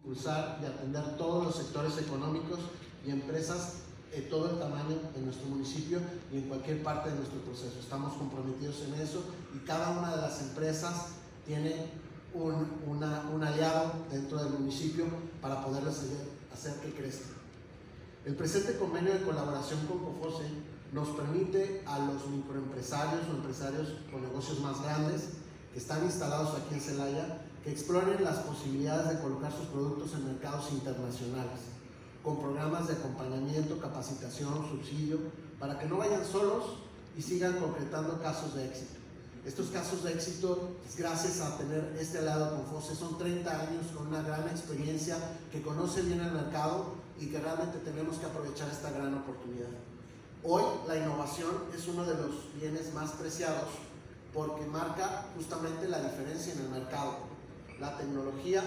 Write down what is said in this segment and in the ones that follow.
impulsar y atender todos los sectores económicos y empresas de todo el tamaño en nuestro municipio y en cualquier parte de nuestro proceso. Estamos comprometidos en eso y cada una de las empresas tiene un aliado dentro del municipio para poderles hacer que crezcan. El presente convenio de colaboración con COFOCE nos permite a los microempresarios o empresarios con negocios más grandes que están instalados aquí en Celaya que exploren las posibilidades de colocar sus productos en mercados internacionales, con programas de acompañamiento, capacitación, subsidio, para que no vayan solos y sigan concretando casos de éxito. Estos casos de éxito, gracias a tener este aliado con COFOCE, son 30 años con una gran experiencia, que conoce bien el mercado y que realmente tenemos que aprovechar esta gran oportunidad. Hoy la innovación es uno de los bienes más preciados porque marca justamente la diferencia en el mercado. La tecnología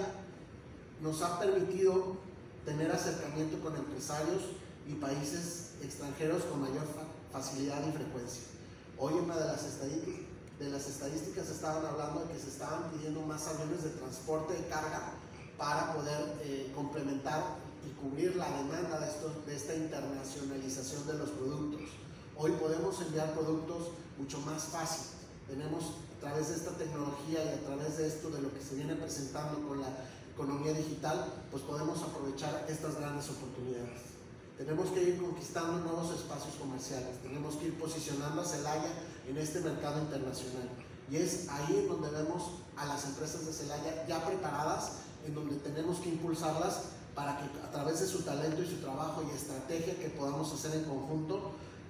nos ha permitido tener acercamiento con empresarios y países extranjeros con mayor facilidad y frecuencia. Hoy una de las estadísticas estaban hablando de que se estaban pidiendo más aviones de transporte de carga para poder complementar y cubrir la demanda de esta internacionalización de los productos. Hoy podemos enviar productos mucho más fácil. Tenemos a través de esta tecnología y a través de esto, de lo que se viene presentando con la economía digital, pues podemos aprovechar estas grandes oportunidades. Tenemos que ir conquistando nuevos espacios comerciales, tenemos que ir posicionando a Celaya en este mercado internacional. Y es ahí donde vemos a las empresas de Celaya ya preparadas, en donde tenemos que impulsarlas para que a través de su talento y su trabajo y estrategia que podamos hacer en conjunto,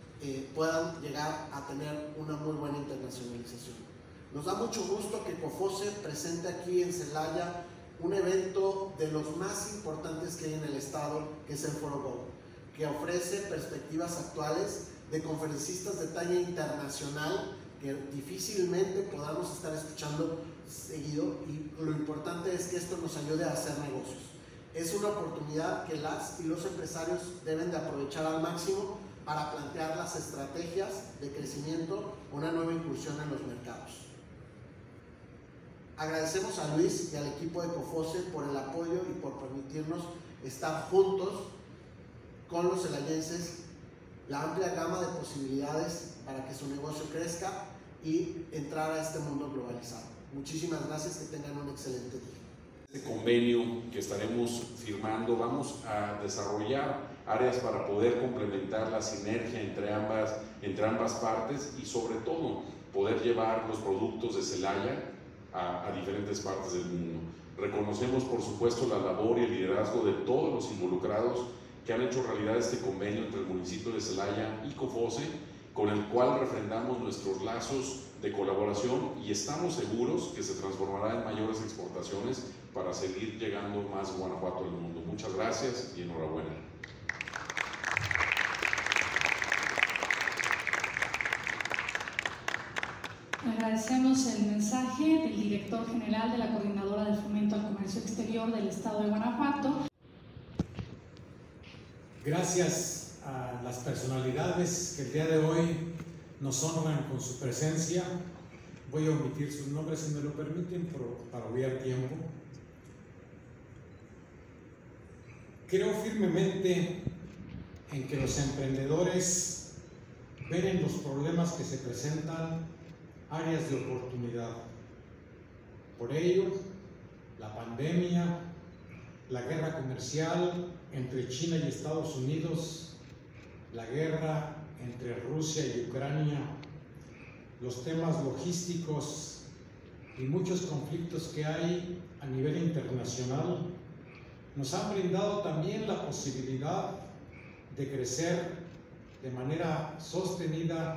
puedan llegar a tener una muy buena internacionalización. Nos da mucho gusto que COFOCE presente aquí en Celaya un evento de los más importantes que hay en el estado, que es el Foro Go, que ofrece perspectivas actuales de conferencistas de talla internacional que difícilmente podamos estar escuchando seguido, y lo importante es que esto nos ayude a hacer negocios. Es una oportunidad que las y los empresarios deben de aprovechar al máximo para plantear las estrategias de crecimiento, una nueva incursión en los mercados. Agradecemos a Luis y al equipo de COFOCE por el apoyo y por permitirnos estar juntos con los celayenses, la amplia gama de posibilidades para que su negocio crezca y entrar a este mundo globalizado. Muchísimas gracias, que tengan un excelente día. Este convenio que estaremos firmando, vamos a desarrollar áreas para poder complementar la sinergia entre ambas partes y sobre todo poder llevar los productos de Celaya a diferentes partes del mundo. Reconocemos por supuesto la labor y el liderazgo de todos los involucrados que han hecho realidad este convenio entre el municipio de Celaya y COFOCE, con el cual refrendamos nuestros lazos de colaboración y estamos seguros que se transformará en mayores exportaciones para seguir llegando más Guanajuato al mundo. Muchas gracias y enhorabuena. Agradecemos el mensaje del director general de la Coordinadora de Fomento al Comercio Exterior del Estado de Guanajuato. Gracias a las personalidades que el día de hoy nos honran con su presencia. Voy a omitir sus nombres si me lo permiten para obviar tiempo. Creo firmemente en que los emprendedores ven en los problemas que se presentan áreas de oportunidad. Por ello, la pandemia, la guerra comercial entre China y Estados Unidos, la guerra entre Rusia y Ucrania, los temas logísticos y muchos conflictos que hay a nivel internacional nos han brindado también la posibilidad de crecer de manera sostenida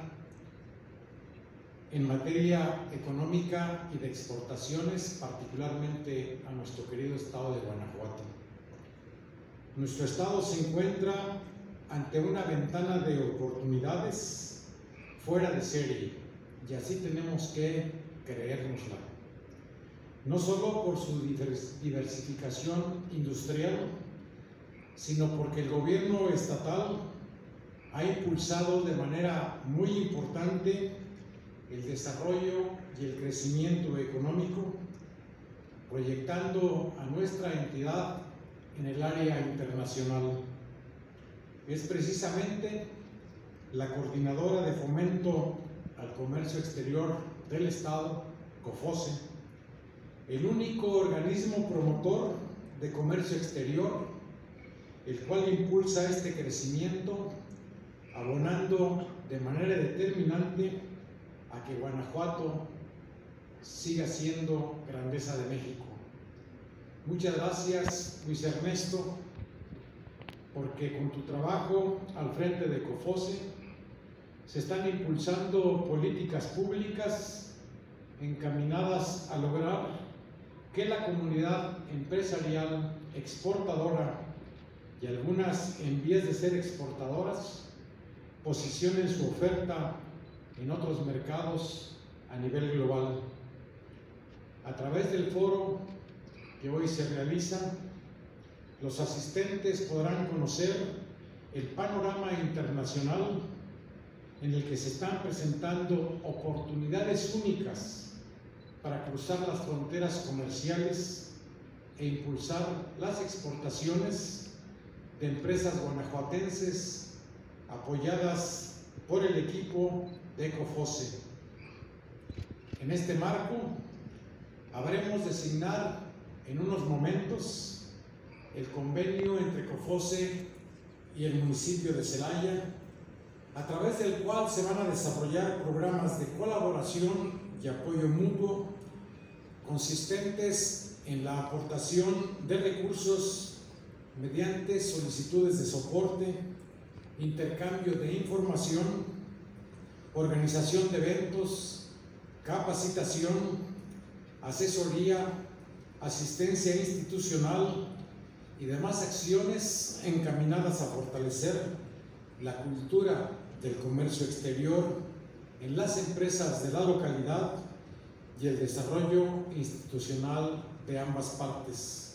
en materia económica y de exportaciones, particularmente a nuestro querido estado de Guanajuato. Nuestro estado se encuentra ante una ventana de oportunidades fuera de serie, y así tenemos que creérnosla. No solo por su diversificación industrial, sino porque el gobierno estatal ha impulsado de manera muy importante el desarrollo y el crecimiento económico, proyectando a nuestra entidad en el área internacional. Es precisamente la Coordinadora de Fomento al Comercio Exterior del Estado, COFOCE, el único organismo promotor de comercio exterior, el cual impulsa este crecimiento, abonando de manera determinante a que Guanajuato siga siendo grandeza de México. Muchas gracias, Luis Ernesto, porque con tu trabajo al frente de COFOCE se están impulsando políticas públicas encaminadas a lograr que la comunidad empresarial exportadora y algunas en vías de ser exportadoras posicionen su oferta en otros mercados a nivel global. A través del foro que hoy se realiza, los asistentes podrán conocer el panorama internacional en el que se están presentando oportunidades únicas para cruzar las fronteras comerciales e impulsar las exportaciones de empresas guanajuatenses apoyadas por el equipo de COFOCE. En este marco, habremos de signar en unos momentos el convenio entre COFOCE y el municipio de Celaya, a través del cual se van a desarrollar programas de colaboración y apoyo mutuo consistentes en la aportación de recursos mediante solicitudes de soporte, intercambio de información, organización de eventos, capacitación, asesoría, asistencia institucional y demás acciones encaminadas a fortalecer la cultura del comercio exterior en las empresas de la localidad y el desarrollo institucional de ambas partes.